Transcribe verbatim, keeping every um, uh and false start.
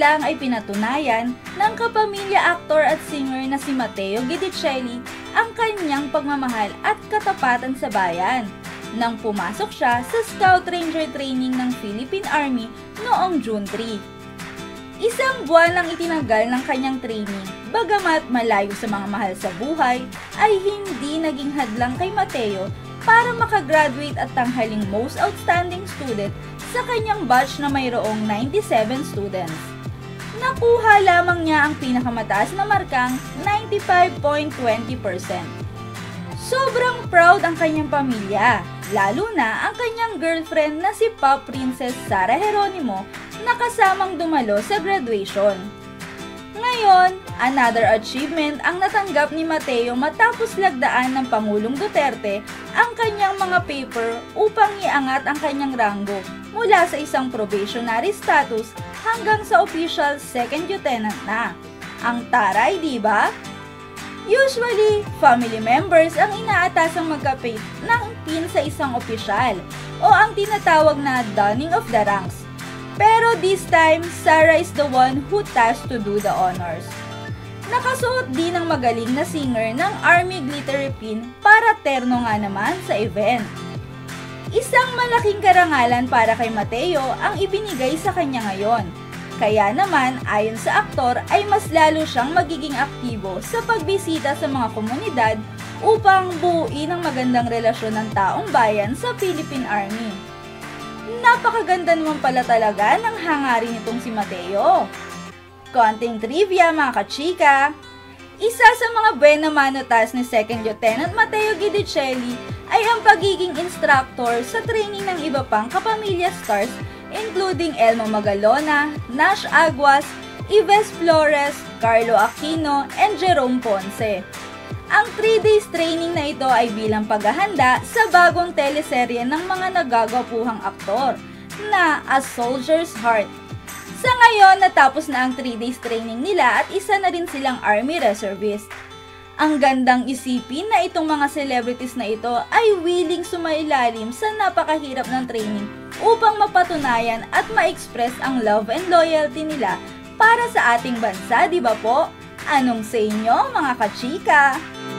lang ay pinatunayan ng kapamilya actor at singer na si Matteo Guidicelli ang kanyang pagmamahal at katapatan sa bayan nang pumasok siya sa Scout Ranger training ng Philippine Army noong June three. Isang buwan lang itinanggal ng kanyang training, bagamat malayo sa mga mahal sa buhay, ay hindi naging hadlang kay Matteo para makagraduate at tanghaling most outstanding student sa kanyang batch na mayroong ninety-seven students. Nakuha lamang niya ang pinakamataas na markang ninety-five point two zero percent. Sobrang proud ang kanyang pamilya, lalo na ang kanyang girlfriend na si Pop Princess Sara Geronimo na kasamang dumalo sa graduation. Ngayon, another achievement ang natanggap ni Matteo matapos lagdaan ng Pangulong Duterte ang kanyang mga paper upang iangat ang kanyang ranggo mula sa isang probationary status hanggang sa official second lieutenant na. Ang taray, di ba? Usually, family members ang inaatasang magka-paid ng pin sa isang opisyal o ang tinatawag na donning of the ranks. Pero this time, Sarah is the one who tasked to do the honors. Nakasuot din ng magaling na singer ng Army Glittery Pin para terno nga naman sa event. Isang malaking karangalan para kay Matteo ang ibinigay sa kanya ngayon. Kaya naman, ayon sa aktor ay mas lalo siyang magiging aktibo sa pagbisita sa mga komunidad upang buuin ang magandang relasyon ng taong bayan sa Philippine Army. Napakaganda naman pala talaga ng hangarin nitong si Matteo. Konting trivia mga kachika. Isa sa mga buena manotas ni second lieutenant Matteo Guidicelli ay ang pagiging instructor sa training ng iba pang kapamilya stars including Elmo Magalona, Nash Aguas, Yves Flores, Carlo Aquino, and Jerome Ponce. Ang three days training na ito ay bilang paghahanda sa bagong teleserye ng mga nagagapuhang aktor na A Soldier's Heart. Sa ngayon, natapos na ang three days training nila at isa na rin silang Army Reservist. Ang gandang isipin na itong mga celebrities na ito ay willing sumailalim sa napakahirap ng training upang mapatunayan at ma-express ang love and loyalty nila para sa ating bansa, di ba po? Anong sa inyo mga kachika?